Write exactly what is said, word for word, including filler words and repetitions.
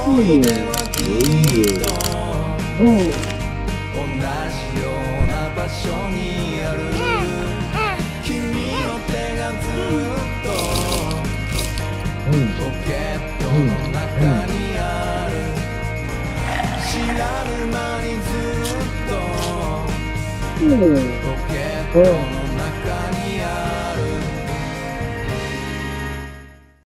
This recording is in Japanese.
思い出はきっと同じような場所にある君の手がずっとポケットの中にある知らぬ間にずっとポケットの